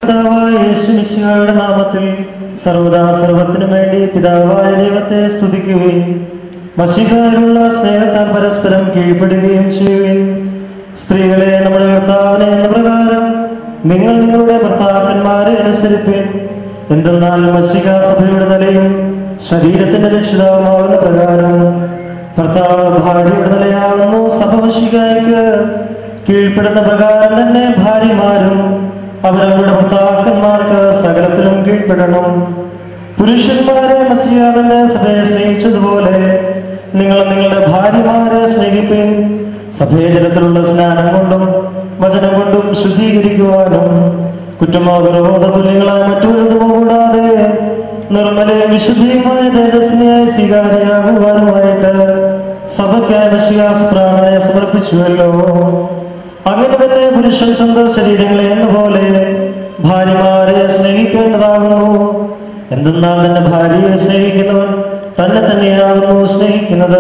യേശുമിശിഹായുടെ നാമത്തിൽ സർവദാ സർവത്തിനു വേണ്ടി പിതാവായ ദൈവത്തെ സ്തുതിക്കുകയും മശിഹായിലുള്ള സ്നേഹത്താൽ പരസ്പരം കീഴ്പ്പെടുകയും ചെയ്യുകയും സ്ത്രീകളെ നമ്മുടെ കർത്താവിനെ എന്ന പ്രകാരം നിങ്ങൾ നിങ്ങളുടെ ഭർത്താക്കന്മാരെ അനുസരിപ്പിൻ. എന്തെന്നാൽ മശിഹ സഭയുടെ തലയും ശരീരത്തിന്റെ രക്ഷിതാവുമാകുന്ന പ്രകാരം ഭർത്താവ് ഭാര്യയുടെ തലയാകുന്നു. സഭ മശിഹായ്ക്ക് കീഴ്പ്പെടുന്ന പ്രകാരം തന്നെ ഭാര്യമാരും അവരവരുടെ ഭർത്താക്കന്മാർക്ക് സകലത്തിലും കീഴ്പ്പെടണം. പുരുഷന്മാരെ മസിഹ തന്നെ സഭയെ സ്നേഹിച്ചതുപോലെ നിങ്ങൾ നിങ്ങളുടെ ഭാര്യമാരെ സ്നേഹിപ്പിൻ. സഭയെ ജലത്തിലുള്ള സ്നാനം കൊണ്ടും വചനം കൊണ്ടും ശുദ്ധീകരിക്കുവാനും കുറ്റമോ വിരോധ തുല്യങ്ങളായ മറ്റൊരുതുമോ കൂടാതെ നിർമ്മലയും വിശുദ്ധിയുമായ തേജസ്സിനെയായി സ്വീകാര്യയാകുവാനുമായിട്ട് സഭയ്ക്കായി മശിഹാസുപ്രാണനെ സമർപ്പിച്ചുവല്ലോ. അങ്ങനെ തന്നെ പുരുഷൻ സ്വന്തം ശരീരങ്ങളെ എന്ന പോലെ ഭാര്യമാരെ സ്നേഹിക്കേണ്ടതാകുന്നു. എന്തെന്നാൽ തന്നെ ഭാര്യയെ സ്നേഹിക്കുന്നവൻ തന്നെ തന്നെയാകുന്നു സ്നേഹിക്കുന്നത്.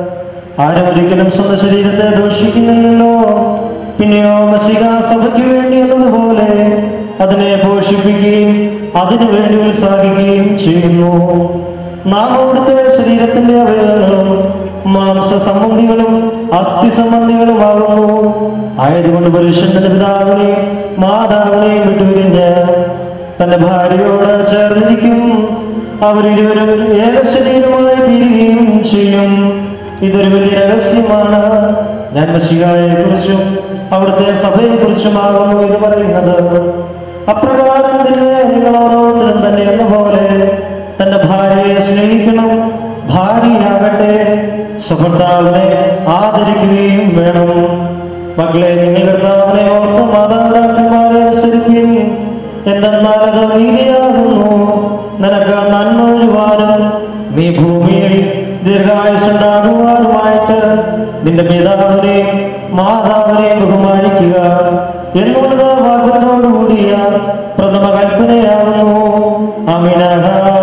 ആരും ഒരിക്കലും സ്വന്തം ശരീരത്തെ ദോഷിക്കുന്നില്ലല്ലോ. പിന്നെയോ മശിഹ സഭയ്ക്ക് വേണ്ടി എന്നതുപോലെ അതിനെ പോഷിപ്പിക്കുകയും അതിനു വേണ്ടി ഉത്സാഹിക്കുകയും ചെയ്യുന്നു. നാം അവിടുത്തെ ശരീരത്തിന്റെ അവയവങ്ങളും മാംസ സംബന്ധികളും അസ്ഥി സംബന്ധികളുമാകുന്നു. ആയതുകൊണ്ട് പുരുഷൻ തന്റെ പിതാവിനെയും മാതാവിനെയും വിട്ടുപിരിഞ്ഞ് തന്റെ ഭാര്യയോട് ചേർന്നിരിക്കും. അവരിരുവരും ഏക ശരീരമായി തീരുകയും ചെയ്യും. ഇതൊരു വലിയ രഹസ്യമാണ്. ഞാൻ മശിഹായെ കുറിച്ചും അവിടുത്തെ സഭയെ കുറിച്ചുമാകുന്നു ഇത് പറയുന്നത്. അപ്രകാരം തന്നെ നിങ്ങൾ ഓരോരുത്തരും തന്നെ എന്ന പോലെ തന്റെ ഭാര്യയെ സ്നേഹിക്കണം. ഭാര്യയാകട്ടെ സ്വഭർത്താവിനെ ആദരിക്കുകയും വേണം. മക്കളെ, നിങ്ങൾ കർത്താവിനെ ഓർത്ത് മാതാപിതാക്കന്മാരെ അനുസരിപ്പിൻ. എന്തെന്നാൽ അത് നീതിയാകുന്നു. നിനക്ക് നന്മ ഒഴിവാനും നീ ഭൂമിയിൽ ദീർഘായുസ്സുണ്ടാകുവാനുമായിട്ട് നിന്റെ പിതാവിനെയും മാതാവിനെയും ബഹുമാനിക്കുക എന്നുള്ളത് വാഗ്ദത്തത്തോടുകൂടിയ പ്രഥമ കൽപ്പനയാകുന്നു. ആമീൻ.